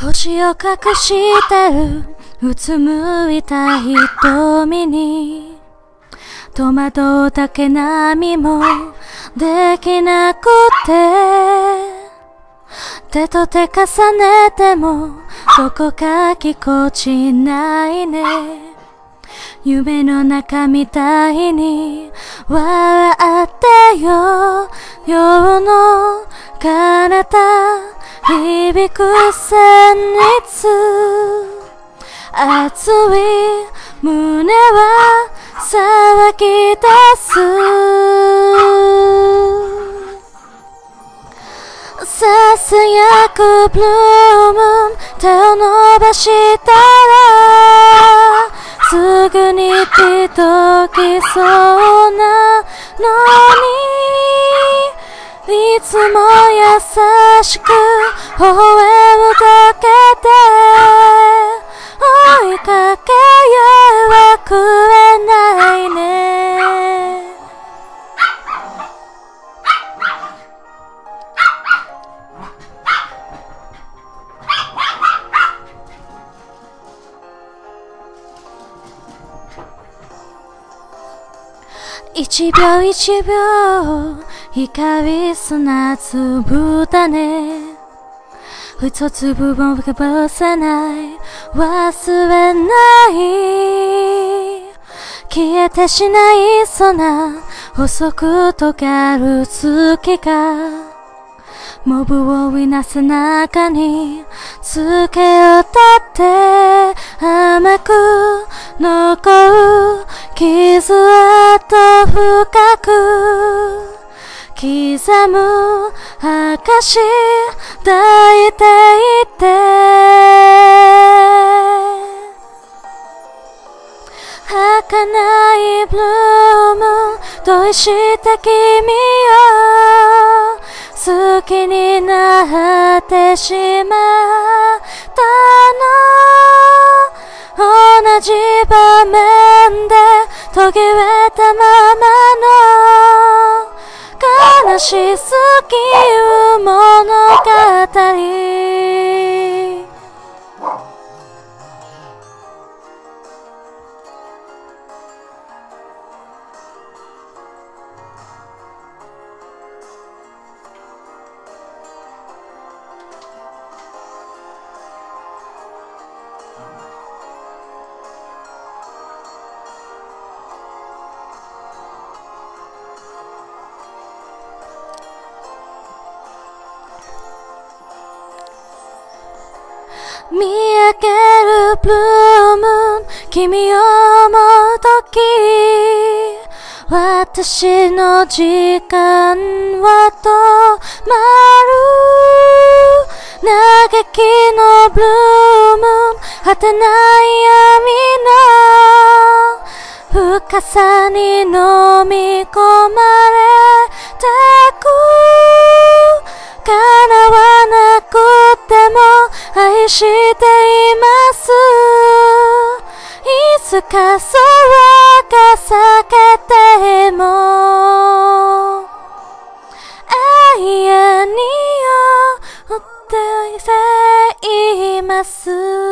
星を隠してるうつむいた瞳に戸惑うだけ何もできなくて、手と手重ねてもどこかぎこちないね。夢の中みたいに笑ってよ、夜の彼方響く旋律、熱い胸は騒ぎ出す。ささやくブルーム、手を伸ばしたらすぐに届きそうなのに、いつも優しく微笑むだけで追いかけは食えないね。一秒一秒光砂粒だね。一粒もこぼさない、忘れない、消えてしないそな細く尖る月がモブをいなす中につけを立って甘く残る傷跡深く刻む証抱いていて、儚いブルームとして君を好きになってしまったの。同じ場面で途切れたままの悲しすぎる物語。見上げるブルーム、君を思うとき私の時間は止まる。嘆きのブルーム、果てない闇の深さに飲み込まれてく。叶わなくても愛しています。いつか空が裂けても永遠に追っています。